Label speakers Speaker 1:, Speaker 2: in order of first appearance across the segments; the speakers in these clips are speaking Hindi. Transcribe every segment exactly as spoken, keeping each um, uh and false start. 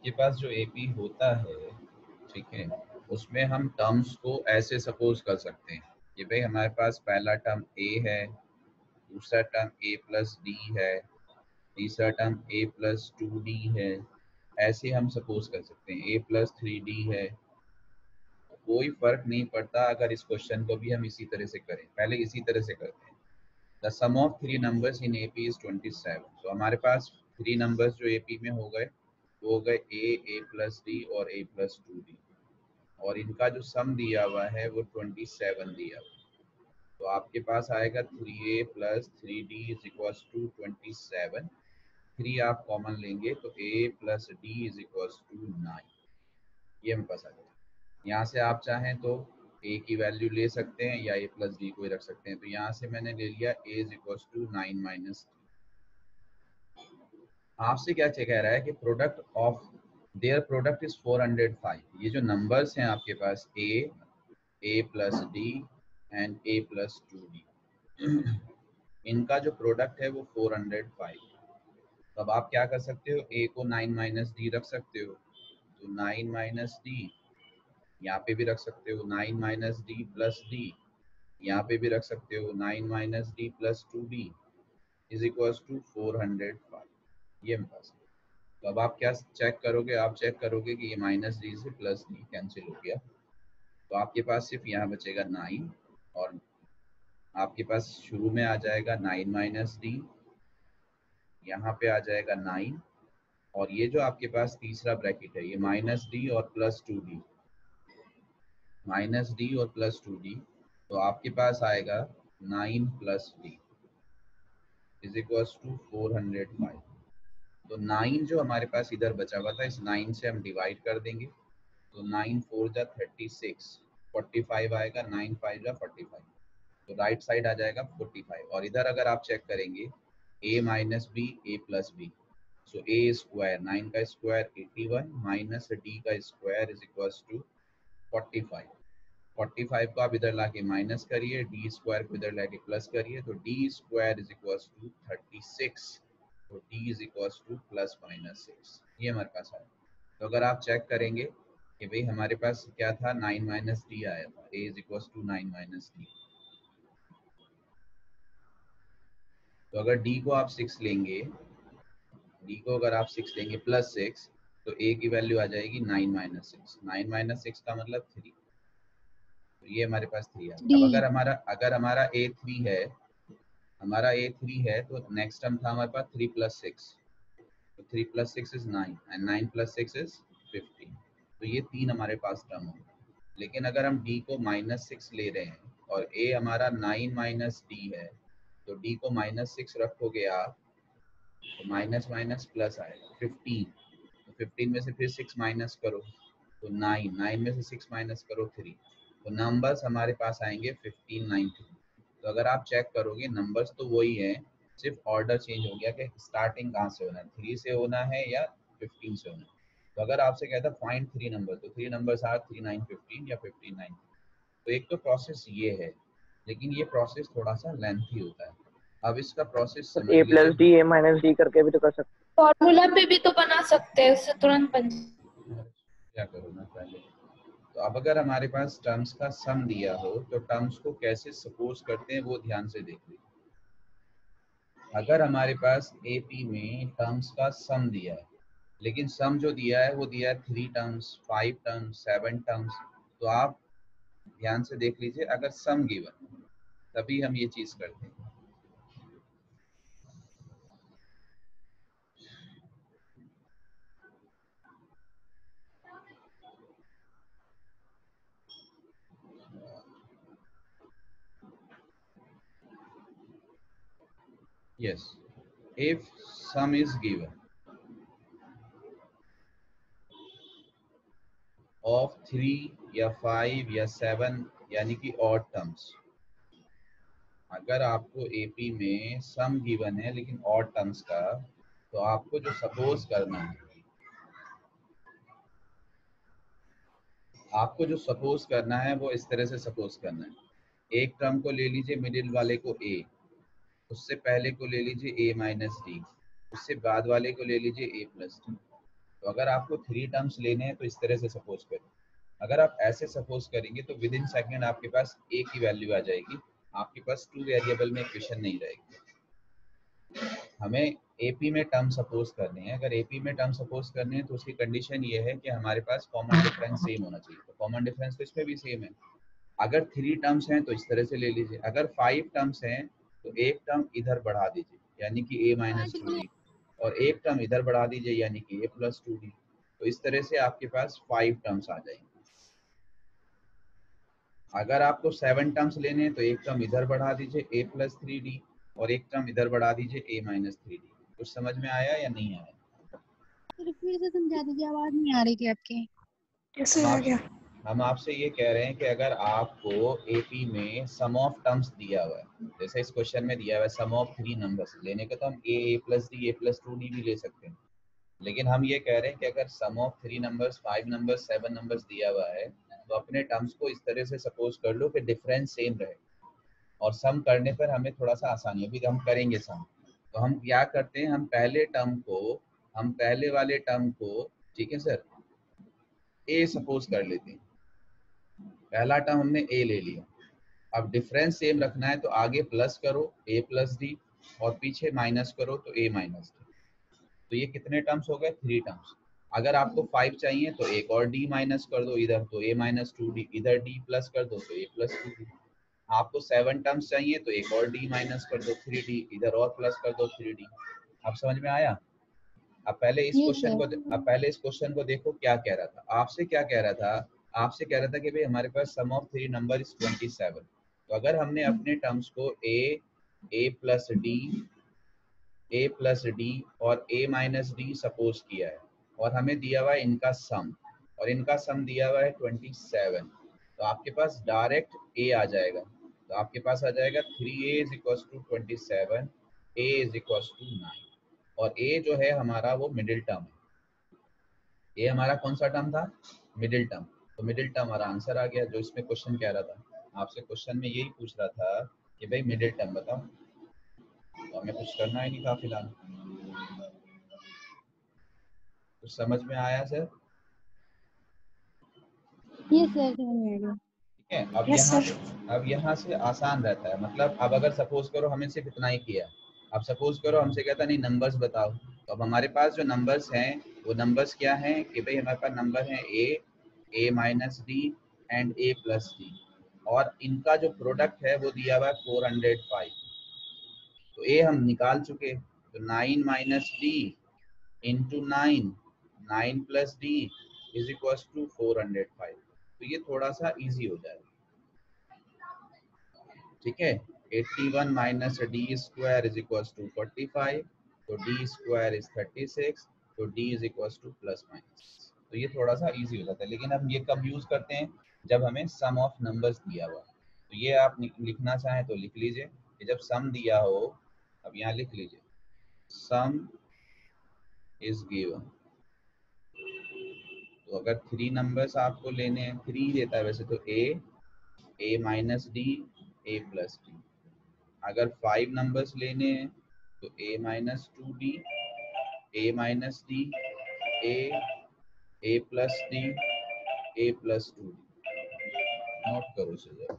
Speaker 1: आपके पास जो एपी होता है, ठीक है, उसमें हम टर्म्स को ऐसे सपोज कर सकते हैं कि भाई हमारे पास पहला टर्म ए है, दूसरा टर्म ए प्लस डी है, तीसरा term A plus two D है। ऐसे हम सपोज कर सकते हैं ए प्लस थ्री डी है। कोई फर्क नहीं पड़ता अगर इस क्वेश्चन को भी हम इसी तरह से करें। पहले इसी तरह से करते हैं। The sum of three numbers in AP is twenty seven. तो हमारे पास थ्री नंबर्स जो एपी में हो गए वो हो गए ए, ए प्लस डी और ए प्लस टू डी, और इनका जो सम दिया हुआ है वो ट्वेंटी सेवन दिया हुआ है। तो आपके पास आएगा three A plus three D is equal to twenty seven. Three आप कॉमन लेंगे तो A plus D is equal to nine. ये हमें पास आ जाएगा। यहाँ से आप चाहें तो a की वैल्यू ले सकते हैं या a प्लस डी को ही रख सकते हैं। तो यहाँ से मैंने ले लिया a is equal to nine minus D. आपसे क्या कह रहा है कि product of their product is four hundred five. ये जो नंबर्स हैं आपके पास a, a plus D and a plus two D, इनका जो प्रोडक्ट है वो फोर हंड्रेड फाइव। तो अब आप क्या कर सकते हो, a को नाइन माइनस डी रख सकते हो, तो नाइन माइनस डी यहाँ पे भी रख सकते हो, nine minus D plus D यहाँ पे भी रख सकते हो, nine minus D plus two D is equal to four hundred five. ये मेरे पास। तो अब आप क्या चेक करोगे, आप चेक करोगे कि ये माइनस डी से प्लस डी कैंसिल हो गया, तो आपके पास सिर्फ यहाँ बचेगा नाइन, और आपके पास शुरू में आ जाएगा नाइन माइनस डी, यहाँ पे आ जाएगा नाइन, और ये जो आपके पास तीसरा ब्रैकेट है ये माइनस डी और plus two D, minus D और प्लस टू डी, तो आपके पास आएगा nine plus D is equal to four hundred five. तो नाइन जो हमारे पास इधर बचा हुआ था, इस नाइन से हम डिवाइड कर देंगे, तो नाइन फोर जा थर्टी सिक्स, फोर्टी फाइव आएगा, नाइन फाइव जा फोर्टी फाइव, तो राइट साइड आ जाएगा फोर्टी फाइव। और इधर अगर आप चेक करेंगे a minus B, A plus B, so A square, nine का square eighty one minus D का square is equal to forty five. Forty five को आप इधर लाके माइनस करिए, डी स्क्वायर को इधर लाके प्लस करिए, तो D square is equal to thirty six, तो D is equal to plus minus six. ये हमारे पास आया। तो अगर आप चेक करेंगे कि भाई हमारे पास क्या था, नाइन माइनस डी आया था, A is equal to nine minus D. तो अगर डी को आप सिक्स लेंगे, डी को अगर आप सिक्स लेंगे प्लस सिक्स, तो ए की वैल्यू आ जाएगी nine minus six. Nine minus six का मतलब थ्री, तो ये हमारे पास थ्री है। अब अगर हमारा अगर हमारा ए थ्री है, हमारा ए थ्री है, तो नेक्स्ट टर्म था हमारे पास थ्री प्लस सिक्स, तो three plus six is nine and nine plus six is fifteen. तो ये तीन हमारे पास टर्म होंगे। लेकिन अगर हम डी को माइनस सिक्स ले रहे हैं और ए हमारा नाइन माइनस डी है, तो डी को माइनस सिक्स रखोगे आप, तो माइनस माइनस प्लस आएगा फिफ्टीन, तो फिफ्टीन में से फिर सिक्स माइनस करो तो नाइन, नाइन में से सिक्स माइनस करो थ्री, तो नंबर्स हमारे पास आएंगे फिफ्टीन, नाइनटीन। तो अगर आप चेक करोगे नंबर्स तो वही है, सिर्फ ऑर्डर चेंज हो गया कि स्टार्टिंग कहाँ से होना है, थ्री से होना है या फिफ्टीन से होना है। तो अगर आपसे कहता फाइंड थ्री नंबर, तो three numbers are three nine fifteen या फिफ्टीन नाइन। तो एक तो प्रोसेस ये है, लेकिन ये प्रोसेस थोड़ा सा लेंथी होता है। अब इसका प्रोसेस समझ
Speaker 2: A plus D A minus D करके भी तो कर सकते हैं।
Speaker 3: फॉर्मूला पे भी तो बना सकते हैं, उससे तुरंत बन।
Speaker 1: क्या करूँ मैं पहले। तो अब अगर हमारे पास टर्म्स का सम दिया हो तो टर्म्स को कैसे सपोज करते हैं वो ध्यान से देख लीजिए। अगर हमारे पास एपी में टर्म्स का सम दिया है, लेकिन सम जो दिया है वो दिया है three terms, five terms, seven terms, तो आप ध्यान से देख लीजिए, अगर सम गिवन तभी हम ये चीज करते हैं। Yes, if sum is given of three या फाइव या सेवन यानी कि ऑड टर्म्स, अगर आपको एपी में सम गिवन है लेकिन ऑड टर्म्स का, तो आपको जो सपोज करना है, आपको जो सपोज करना है वो इस तरह से सपोज करना है। एक टर्म को ले लीजिए मिडिल वाले को a, उससे पहले को ले लीजिए a माइनस डी, उससे बाद वाले को ले लीजिए a प्लस डी। तो अगर आपको थ्री टर्म्स लेने हैं तो इस तरह से सपोज करें। अगर आप ऐसे सपोज करेंगे तो विद इन सेकेंड आपके पास ए की वैल्यू आ जाएगी, आपके पास टू वेरिएबल में इक्वेशन नहीं रहेगी। हमें एपी में टर्म सपोज करने हैं। अगर एपी में टर्म सपोज करने हैं तो उसकी कंडीशन ये है कि हमारे पास कॉमन डिफरेंस सेम होना चाहिए। तो कॉमन डिफरेंस तो इसमें भी सेम है। अगर थ्री टर्म्स हैं तो इस तरह से ले लीजिए, अगर फाइव टर्म्स हैं तो एक टर्म इधर बढ़ा दीजिए यानी कि a माइनस टू डी, और एक टर्म इधर बढ़ा दीजिए यानी कि a प्लस टू डी। तो इस तरह से आपके पास फाइव टर्म्स आ जाएंगे। अगर आपको सेवन टर्म्स लेने हैं तो एक टर्म इधर बढ़ा दीजिए a प्लस थ्री डी, और एक टर्म इधर बढ़ा दीजिए a माइनस थ्री डी। कुछ समझ में आया या नहीं आया?
Speaker 4: फिर से समझा दीजिए, आवाज नहीं आ रही थी आपकी।
Speaker 5: कैसे
Speaker 1: हम
Speaker 5: आ
Speaker 1: आप,
Speaker 5: गया?
Speaker 1: हम आपसे ये कह रहे हैं कि अगर आपको एपी में सम ऑफ टर्म्स दिया हुआ है, जैसे इस क्वेश्चन में दिया हुआ है सम ऑफ थ्री नंबर्स लेने का, तो हम A A plus D A plus two D भी ले सकते हैं। लेकिन हम ये कह रहे हैं कि अगर sum of three numbers, five numbers, seven numbers दिया हुआ है तो अपने टर्म्स को इस तरह से सपोज कर लो कि डिफरेंस सेम रहे, और सम करने पर हमें थोड़ा सा आसानी, अभी हम करेंगे सम। तो हम क्या करते हैं, हम पहले टर्म को, हम पहले वाले टर्म को, ठीक है सर, ए सपोज कर लेते हैं। पहला टर्म हमने ए ले लिया। अब डिफरेंस सेम रखना है तो आगे प्लस करो a प्लस डी, और पीछे माइनस करो तो a माइनस डी। तो ये कितने टर्म्स हो गए? Three terms. अगर आपको फाइव चाहिए तो एक और d माइनस कर दो इधर, तो a माइनस टू डी, इधर d प्लस कर दो तो a प्लस टू डी। आपको सेवन टर्म्स चाहिए तो एक और d माइनस कर दो थ्री डी, इधर और प्लस कर दो थ्री डी। अब समझ में आया? अब पहले इस
Speaker 4: Yes,
Speaker 1: क्वेश्चन
Speaker 4: sir.
Speaker 1: को, अब पहले इस क्वेश्चन को देखो क्या कह रहा था आपसे। क्या कह रहा था आपसे? कह रहा था कि भाई हमारे पास sum of three number is twenty seven. तो अगर हमने अपने टर्म्स को a a plus D, a plus D और a माइनस डी सपोज किया है, और हमें दिया हुआ है इनका सम, और इनका सम दिया हुआ है ट्वेंटी सेवन, तो आपके पास डायरेक्ट a आ जाएगा। तो आपके पास आ जाएगा three A is equal to twenty seven, a is equal to nine, और a जो है हमारा वो मिडिल टर्म है। ये हमारा कौन सा टर्म था? Middle term. तो मिडिल टर्म हमारा आंसर आ गया, जो इसमें क्वेश्चन कह रहा था आपसे। क्वेश्चन में यही पूछ रहा था कि भाई मिडिल टर्म बताओ, तो हमें कुछ करना ही नहीं था फिलहाल। कुछ समझ में आया सर?
Speaker 4: Yes, sir, समझ में आ गया।
Speaker 1: ठीक है। अब
Speaker 5: Yes,
Speaker 1: यहाँ
Speaker 5: sir.
Speaker 1: अब यहाँ से आसान रहता है। मतलब अब अगर सपोज करो हमें सिर्फ इतना ही किया, अब सपोज करो हमसे कहता नहीं नंबर्स बताओ, तो अब हमारे पास जो नंबर्स हैं वो नंबर्स क्या हैं कि भाई हमारे पास नंबर है a, a minus D and a plus D, और इनका जो प्रोडक्ट है वो दिया हुआ है फोर हंड्रेड फाइव। तो a हम निकाल चुके, तो nine minus D into nine, nine plus D is equal to four hundred five. तो ये थोड़ा सा इजी हो जाएगा, ठीक है। Eighty one minus D square is equal to forty five, तो D square is thirty six, तो D is equal to plus minus. तो ये थोड़ा सा इजी हो जाता है। लेकिन हम ये कब यूज करते हैं? जब हमें सम ऑफ नंबर्स दिया हुआ। तो ये आप लिखना चाहें तो लिख लीजिए कि जब सम दिया हो, अब यहाँ लिख लीजिए सम इज गिवन। तो अगर थ्री नंबर्स आपको लेने हैं, थ्री देता है वैसे तो a, a minus D, a plus D. अगर फाइव नंबर्स लेने हैं तो a minus two D, a minus D, a, a plus D, a plus two D. Note करो इसे जरा।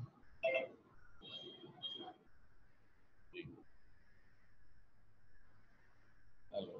Speaker 1: Hello,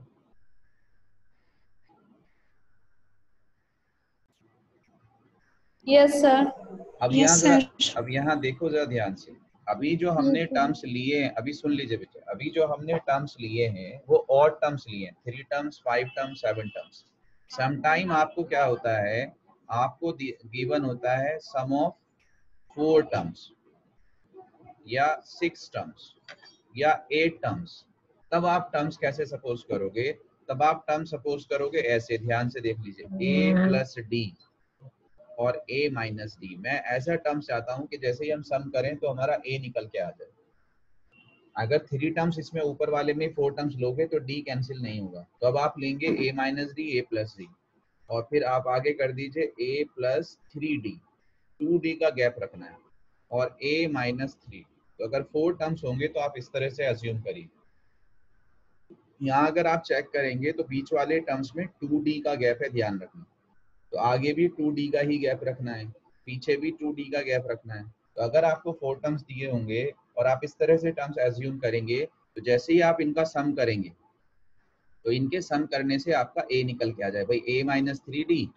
Speaker 3: yes sir.
Speaker 1: अब
Speaker 5: Yes,
Speaker 1: यहाँ जरा,
Speaker 5: sir.
Speaker 1: अब यहाँ देखो जरा ध्यान से। अभी जो हमने
Speaker 4: Yes, sir.
Speaker 1: टर्म्स लिए हैं, अभी सुन लीजिए बेटे, अभी जो हमने टर्म्स लिए हैं वो और टर्म्स लिए हैं, three terms, five terms, seven terms. Sometime आपको क्या होता है, आपको गिवन होता है सम ऑफ फोर टर्म्स या सिक्स टर्म्स या एट टर्म्स। तब आप टर्म्स कैसे सपोज करोगे? तब आप टर्म सपोज करोगे ऐसे, ध्यान से देख लीजिए, a प्लस डी और a माइनस डी। मैं ऐसा टर्म चाहता हूं कि जैसे ही हम सम करें तो हमारा a निकल के आ जाए। अगर थ्री टर्म्स इसमें ऊपर वाले में फोर टर्म्स लोगे तो d कैंसिल नहीं होगा, तो अब आप लेंगे a minus D, a plus D, और फिर आप आगे कर दीजिए a plus three D, two D का गैप रखना है, और a माइनस थ्री। तो अगर फोर टर्म्स होंगे तो आप इस तरह से अज्यूम करिए, यहाँ अगर आप चेक करेंगे तो बीच वाले टर्म्स में टू डी का गैप है, ध्यान रखना। तो आगे भी टू डी का ही गैप रखना है, पीछे भी टू डी का गैप रखना है। तो अगर आपको फोर टर्म्स दिए होंगे और आप इस तरह से टर्म्स एज्यूम करेंगे, तो जैसे ही आप इनका सम करेंगे तो इनके सम करने से आपका ए निकल के आ जाए भाई, ए माइनस थ्री डी।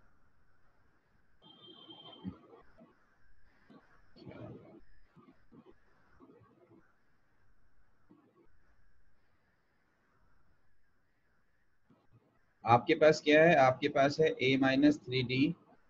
Speaker 1: आपके पास क्या है, आपके पास है ए माइनस थ्री डी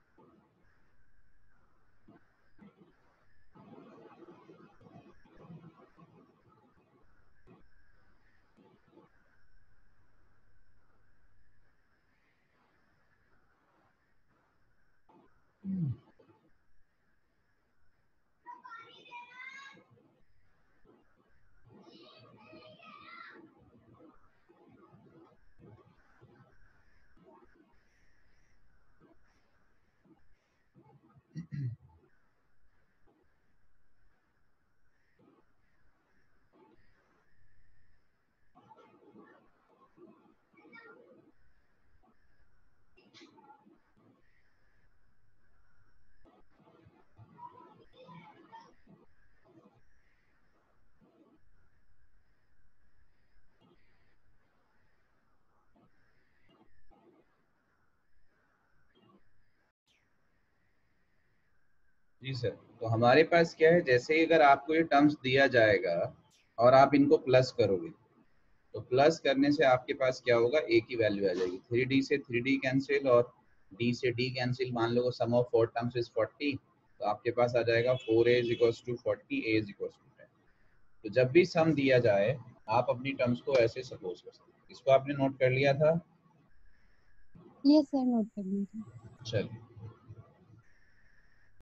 Speaker 1: जी सर। तो हमारे पास क्या है, जैसे ही अगर आपको ये टर्म्स दिया जाएगा और आप इनको प्लस करोगे, तो प्लस करने से आपके पास क्या होगा, ए की वैल्यू आ जाएगी। थ्री डी से थ्री डी कैंसिल और डी से डी कैंसिल, मान लो sum of four terms is forty, तो आपके पास आ जाएगा four A is equals to forty, A is equals to ten. तो जब भी सम दिया जाए आप अपनी टर्म्स को ऐसे सपोज कर सकते हैं। इसको आपने नोट कर लिया था?
Speaker 4: यस सर, नोट कर लीजिए।
Speaker 1: चलिए।